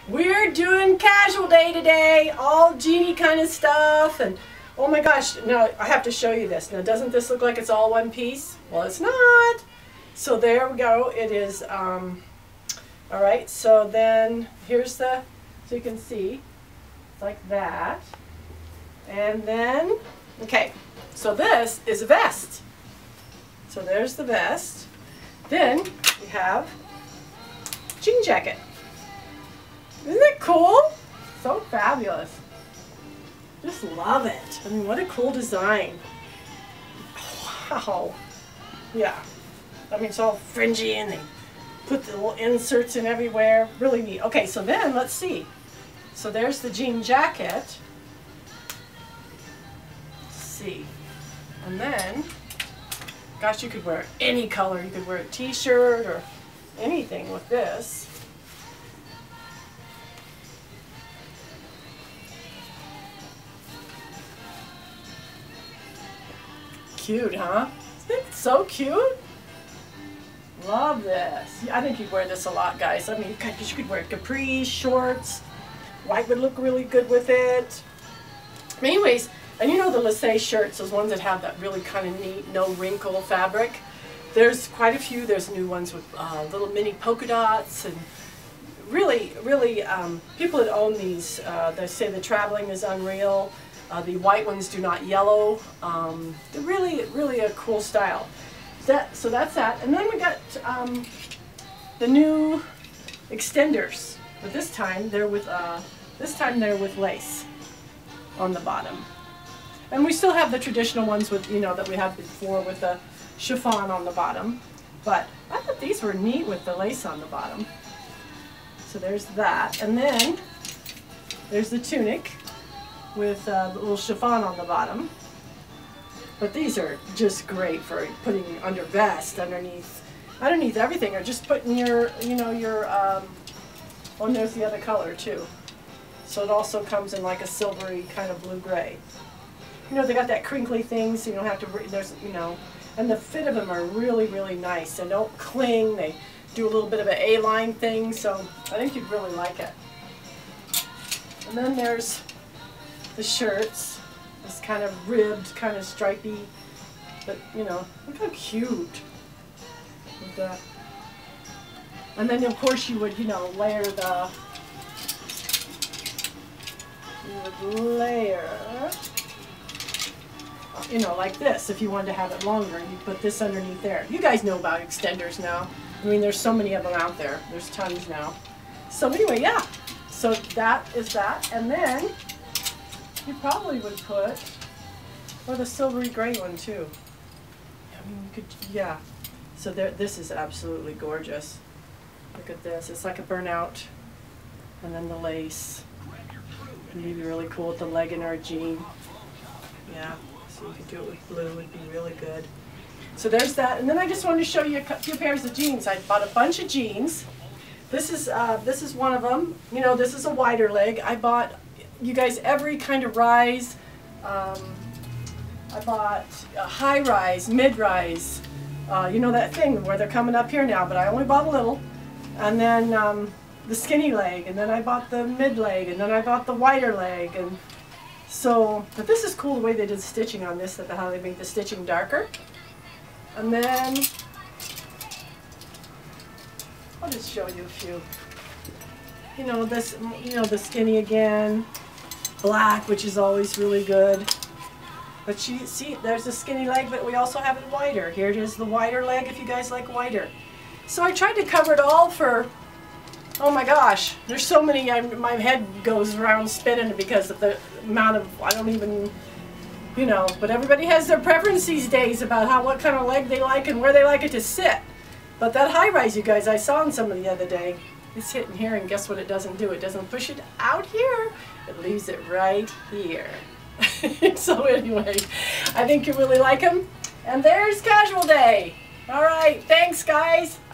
We're doing casual day today, all jeany kind of stuff, and oh my gosh, now I have to show you this. Now doesn't this look like it's all one piece? Well, it's not. So there we go, it is, alright, so then here's the, so you can see, it's like that. And then, okay, so this is a vest. So there's the vest. Then we have jean jacket. Isn't it cool? So fabulous. Just love it. I mean, what a cool design. Wow. Yeah. I mean, it's all fringy and they put the little inserts in everywhere. Really neat. Okay, so then let's see. So there's the jean jacket. Let's see. And then, gosh, you could wear any color. You could wear a t-shirt or anything with this. Cute, huh? Isn't it so cute? Love this. I think you'd wear this a lot, guys. I mean, you could wear capris, shorts. White would look really good with it. Anyways, and you know the Lissé shirts, those ones that have that really kind of neat, no wrinkle fabric. There's quite a few. There's new ones with little mini polka dots, and really, people that own these, they say the traveling is unreal. The white ones do not yellow. They're really a cool style. So that's that. And then we got the new extenders, but this time they're with lace on the bottom. And we still have the traditional ones with, you know, that we had before with the chiffon on the bottom. But I thought these were neat with the lace on the bottom. So there's that. And then there's the tunic with the little chiffon on the bottom. But these are just great for putting under vest, underneath everything, or just putting your, you know, your, oh, and there's the other color too. So it also comes in like a silvery kind of blue-gray. You know, they got that crinkly thing, so you don't have to, there's, you know, and the fit of them are really nice. They don't cling, they do a little bit of an A-line thing, so I think you'd really like it. And then there's the shirts, this kind of ribbed, kind of stripy, but you know, look how cute with that. And then of course you would, you know, layer the, you know, like this. If you wanted to have it longer, you put this underneath there. You guys know about extenders now. I mean, there's so many of them out there. There's tons now. So anyway, yeah. So that is that. And then you probably would put, or the silvery gray one too. I mean, you could, yeah. So there, this is absolutely gorgeous. Look at this. It's like a burnout. And then the lace. It'd be really cool with the legging or a jean. Yeah. So you could do it with blue. It'd be really good. So there's that. And then I just wanted to show you a few pairs of jeans. I bought a bunch of jeans. This is one of them. You know, this is a wider leg. I bought, you guys, every kind of rise. I bought a high rise, mid rise. You know that thing where they're coming up here now, but I only bought a little. And then the skinny leg, and then I bought the mid leg, and then I bought the wider leg. And so, but this is cool the way they did stitching on this, how they made the stitching darker. And then I'll just show you a few. You know, this, you know, the skinny again, black, which is always really good. But you see, there's the skinny leg, but we also have it wider. Here it is, the wider leg, if you guys like wider. So I tried to cover it all for, oh my gosh, there's so many, my head goes around spinning because of the amount of, I don't even, you know, but everybody has their preference these days about what kind of leg they like and where they like it to sit. But that high rise, you guys, I saw on somebody the other day, it's hitting here, and guess what it doesn't do? It doesn't push it out here. It leaves it right here. So anyway, I think you really like them. And there's Casual Day. All right, thanks guys.